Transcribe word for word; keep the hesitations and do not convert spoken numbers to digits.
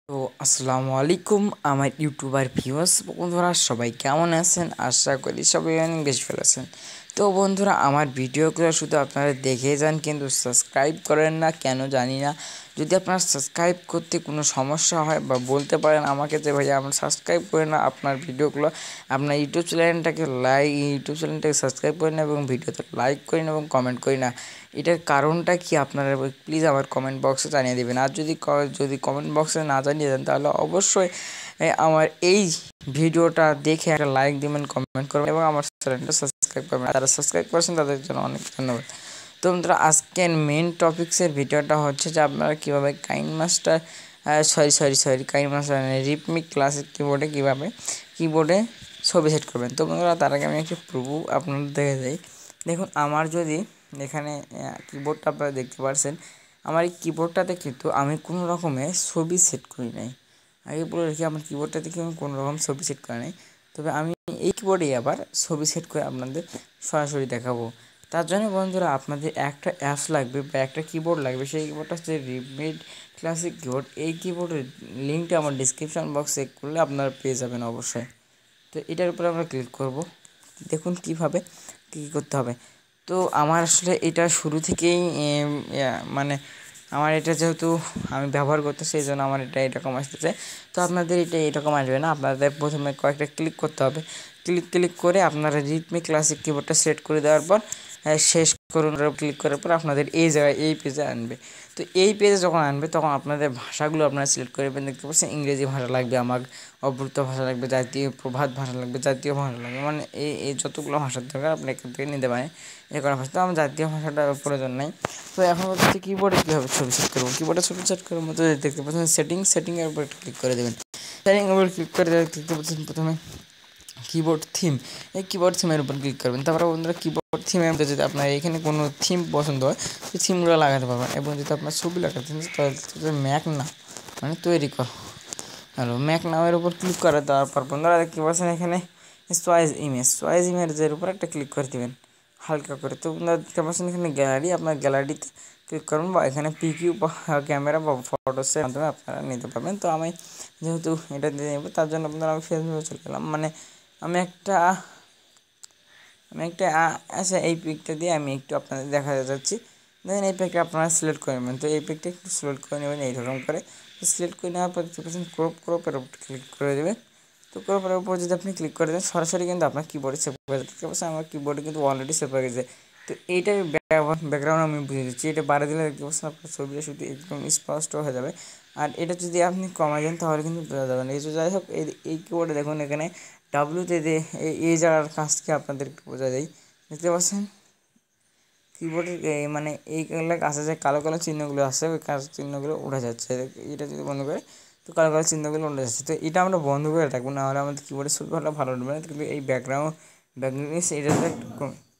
তো আসসালামু আলাইকুম আমার ইউটিউবার ভিউয়ার্স বন্ধুরা, সবাই কেমন আছেন? আশা করি সবাই অনেক বেশি ভালো আছেন। তো বন্ধুরা, আমার ভিডিওগুলো শুধু আপনারা দেখে যান, কিন্তু সাবস্ক্রাইব করেন না কেন জানি না। যদি আপনার সাবস্ক্রাইব করতে কোনো সমস্যা হয় বা বলতে পারেন আমাকে যে ভাই আমার সাবস্ক্রাইব করে না আপনার ভিডিওগুলো, আপনার ইউটিউব চ্যানেলটাকে লাইক ইউটিউব চ্যানেলটাকে সাবস্ক্রাইব করেন এবং ভিডিওতে লাইক করেন এবং কমেন্ট করি না, এটার কারণটা কি আপনারা প্লিজ আমার কমেন্ট বক্সে জানিয়ে দেবেন। আর যদি যদি কমেন্ট বক্সে না জানিয়ে দেন তাহলে অবশ্যই আমার এই ভিডিওটা দেখে একটা লাইক দিবেন, কমেন্ট করবেন এবং আমার চ্যানেলটা সাবস্ক্রাইব করবেন। যারা সাবস্ক্রাইব করেছেন তাদের জন্য অনেক ধন্যবাদ। তো বন্ধুরা, আজকের মেন টপিক্সের ভিডিওটা হচ্ছে যে আপনারা কীভাবে KineMaster sorry sorry sorry KineMaster রিপমিক ক্লাসিক কিবোর্ডে কীভাবে কিবোর্ডে ছবি সেট করবেন। তো বন্ধুরা, তার আগে আমি একটু প্রুফ আপনাদের দেখে যাই। দেখুন, আমার যদি এখানে কিবোর্ডটা আপনারা দেখতে পাচ্ছেন, আমার এই কিবোর্ডটাতে কিন্তু আমি কোনো রকমের ছবি সেট করি নাই। আগে বলে রেখে আমার কিবোর্ডটাতে কিন্তু আমি কোনো রকম ছবি সেট করি নাই, তবে আমি এই কিবোর্ডেই আবার ছবি সেট করে আপনাদের সরাসরি দেখাবো। তার জন্য বন্ধুরা, আপনাদের একটা অ্যাপস লাগবে বা একটা কিবোর্ড লাগবে। সেই কিবোর্ডটা হচ্ছে রিপমিক ক্লাসিক কিবোর্ড। এই কিবোর্ডের লিঙ্কটা আমার ডিসক্রিপশন বক্সে করলে আপনারা পেয়ে যাবেন অবশ্যই। তো এটার উপরে আমরা ক্লিক করব। দেখুন কিভাবে কী করতে হবে। তো আমার আসলে এটা শুরু থেকেই মানে আমার এটা যেহেতু আমি ব্যবহার করতে, সেই জন্য আমার এটা এরকম আসতেছে। তো আপনাদের এটা এরকম আসবে না, আপনাদের প্রথমে কয়েকটা ক্লিক করতে হবে। ক্লিক ক্লিক করে আপনারা রিপমি ক্লাসিক কিবোর্ডটা সেট করে দেওয়ার পর শেষ করুন, ক্লিক করার পর আপনাদের এই জায়গায় এই পেজে আনবে। তো এই পেজে যখন আনবে তখন আপনাদের ভাষাগুলো আপনারা সিলেক্ট করবেন। দেখতে পাচ্ছেন ইংরেজি ভাষা লাগবে, আমার অবৃত ভাষা লাগবে, জাতীয় প্রভাত ভাষা লাগবে, জাতীয় ভাষা লাগবে, মানে এই এই যতগুলো ভাষার দরকার আপনি এখান থেকে নিতে পারেন। এ করা ভাষা তো আমার জাতীয় ভাষাটা প্রয়োজন নাই। তো এখন হচ্ছে কিবোর্ডে কীভাবে ছবি সেট করবো। কিবোর্ডে ছবি সেট করার মতো দেখতে পাচ্ছেন সেটিং সেটিংয়ের উপর ক্লিক করে দেবেন। সেটিংয়ের উপর ক্লিক করে দেখতে পাচ্ছেন প্রথমে কিবোর্ড থিম। এই কিবোর্ড থিমের উপর ক্লিক করবেন। তারপরে বন্ধুরা, কিবোর্ড থিমের মধ্যে যদি আপনার এখানে কোনো থিম পছন্দ হয় সেই থিমগুলো লাগাতে পারবেন। এবং যদি আপনার ছবি লাগাতে চান তাহলে ম্যাক না মানে তৈরি কর হ্যালো ম্যাক নামের উপর ক্লিক করে দেওয়ার পর বন্ধুরা দেখতে পাচ্ছেন এখানে চয়েস ইমেজ চয়েস ইমেজের উপর একটা ক্লিক করে দেবেন হালকা করে। তো বন্ধুরা দেখতে পাচ্ছেন এখানে গ্যালারি, আপনার গ্যালারিতে ক্লিক করুন বা এখানে পিকিউ বা ক্যামেরা বা ফটোসের মাধ্যমে আপনারা নিতে পারবেন। তো আমি যেহেতু এটা দিয়ে নেব তার জন্য আপনারা আমি ফেসবুকে চলে গেলাম। মানে আমি একটা আমি একটা আচ্ছা এই পিকটা দিয়ে আমি একটু আপনাদের দেখা যাচ্ছি। দেখেন এই পিকটা আপনারা সিলেক্ট করে নেবেন। তো এই পিকটা একটু সিলেক্ট করে নেবেন এইরকম করে। সিলেক্ট করে নেওয়ার পর দেখতে পাচ্ছেন ক্রপ ক্রপের উপর ক্লিক করে দেবেন। তো ক্রপের উপর যদি আপনি ক্লিক করে দেন সরাসরি কিন্তু আপনার কিবোর্ডে সেভ হয়ে যাবে। দেখতে পাচ্ছেন আমার কিবোর্ডে কিন্তু অলরেডি সেভ হয়ে গেছে। তো এইটার ব্যাকগ্রাউন্ড আমি বুঝিয়ে দিচ্ছি। এটা বাড়িয়ে দিলে দেখতে পাচ্ছেন আপনার ছবিটা শুধু একদম স্পষ্ট হয়ে যাবে। আর এটা যদি আপনি কমাই দেন তাহলে কিন্তু বোঝা যাবে না। এই যাই হোক, এই এই কিবোর্ডে দেখুন এখানে ডাব্লুতে দিয়ে এই জায়গার কাজকে আপনাদের একটু বোঝা যায়। দেখতে পাচ্ছেন কিবোর্ডের মানে এই কাছে যে কালো কালো চিহ্নগুলো আছে ওই কালো চিহ্নগুলো উঠে যাচ্ছে। এটা যদি বন্ধ করে তো কালো কালো চিহ্নগুলো উঠে যাচ্ছে। তো এটা আমরা বন্ধ করে রাখবো, না হলে আমাদের কিবোর্ডের ছবি ভালো ভালো উঠবে না। কিন্তু এই ব্যাকগ্রাউন্ড ব্যাকগ্রাউন্ড এটা একটু